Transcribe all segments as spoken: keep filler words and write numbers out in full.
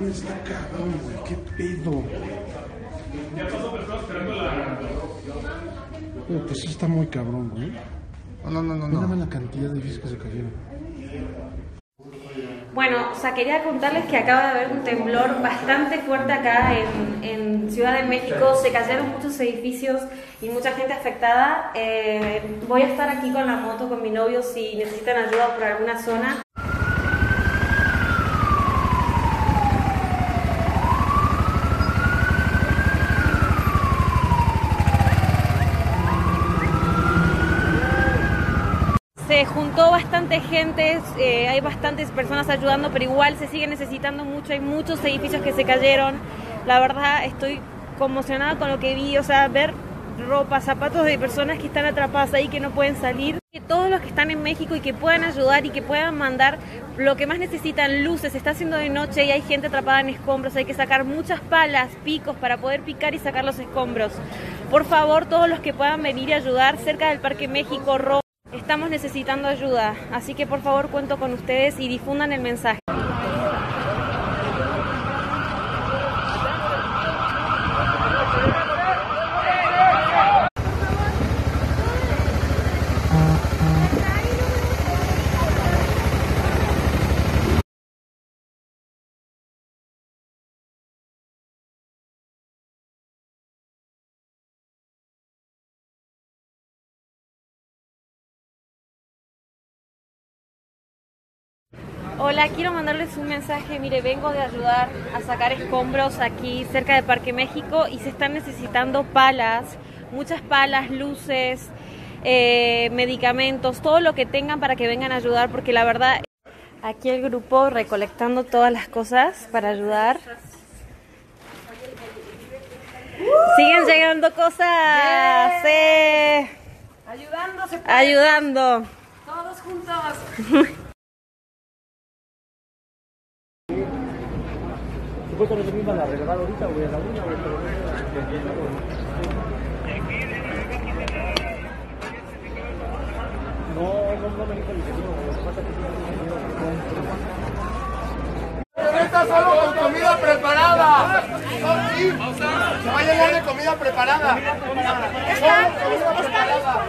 mames, está cabrón, güey, qué pedo. Ya pasó, pero estaba esperando la... Pero pues sí está muy cabrón, güey. No, no, no, Mira no. la cantidad de edificios que se cayeron. Bueno, o sea, quería contarles que acaba de haber un temblor bastante fuerte acá en, en Ciudad de México. Se cayeron muchos edificios y mucha gente afectada. Eh, voy a estar aquí con la moto, con mi novio, si necesitan ayuda por alguna zona. Se juntó bastante gente, eh, hay bastantes personas ayudando, pero igual se sigue necesitando mucho, hay muchos edificios que se cayeron. La verdad estoy conmocionada con lo que vi, o sea, ver ropa, zapatos de personas que están atrapadas ahí, que no pueden salir. Todos los que están en México y que puedan ayudar y que puedan mandar lo que más necesitan, luces, se está haciendo de noche y hay gente atrapada en escombros, hay que sacar muchas palas, picos para poder picar y sacar los escombros. Por favor, todos los que puedan venir y ayudar cerca del Parque México, Roma, estamos necesitando ayuda, así que por favor cuento con ustedes y difundan el mensaje. Hola, quiero mandarles un mensaje. Mire, vengo de ayudar a sacar escombros aquí cerca de Parque México y se están necesitando palas, muchas palas, luces, eh, medicamentos, todo lo que tengan para que vengan a ayudar, porque la verdad, aquí el grupo recolectando todas las cosas para ayudar. Siguen llegando cosas, sí. Ayudando, se puede. Ayudando. Todos juntos. Supuestamente me iban a regalar ahorita, voy a la una, voy a la No, no, no me dijo el ingeniero, lo que pasa es que ¡No está solo con comida preparada! Sí, se va a llenar de comida preparada. Solo comida preparada.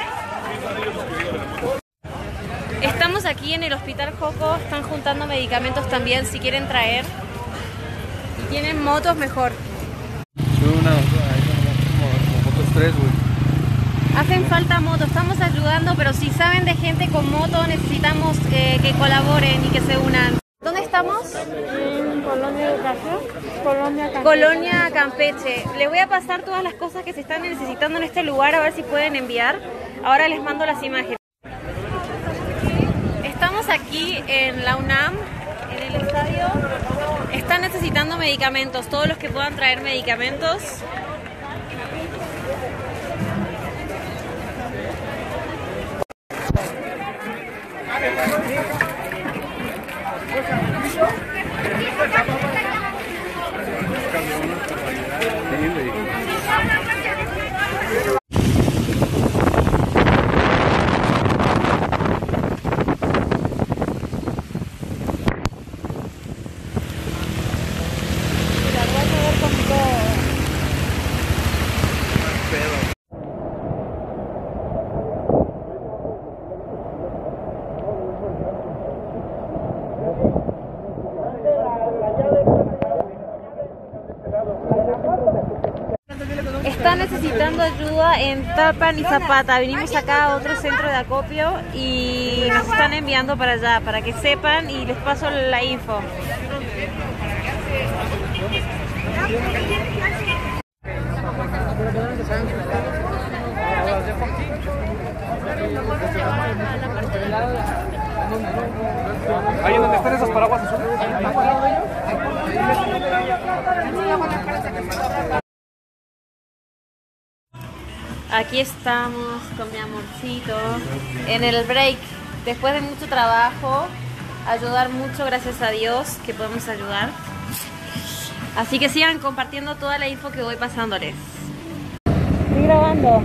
Estamos aquí en el Hospital Joco, están juntando medicamentos también, si quieren traer. Y tienen motos, mejor. Sube una, como motos tres, güey. Hacen falta motos, estamos ayudando, pero si saben de gente con moto, necesitamos eh, que colaboren y que se unan. ¿Dónde estamos? En Colonia Educación, Colonia Campeche. Colonia Campeche. Les voy a pasar todas las cosas que se están necesitando en este lugar, a ver si pueden enviar. Ahora les mando las imágenes. Estamos aquí en la UNAM, en el estadio. Están necesitando medicamentos, todos los que puedan traer medicamentos. Están necesitando ayuda en Tlalpan y Zapata. Vinimos acá a otro centro de acopio y nos están enviando para allá, para que sepan, y les paso la info. Ahí donde están esos paraguas azules. Aquí estamos con mi amorcito en el break, después de mucho trabajo, ayudar mucho, gracias a Dios que podemos ayudar. Así que sigan compartiendo toda la info que voy pasándoles. Estoy grabando.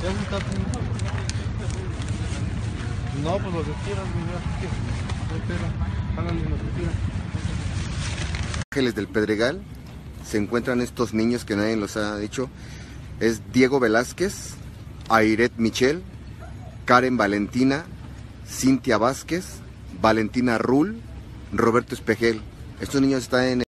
Ya se está haciendo. No, pues los estiran, mira. No espera. Hagan los estiran. Ángeles del Pedregal se encuentran estos niños que nadie los ha dicho. Es Diego Velázquez, Airet Michel, Karen Valentina, Cintia Vázquez, Valentina Rull, Roberto Espejel. Estos niños están en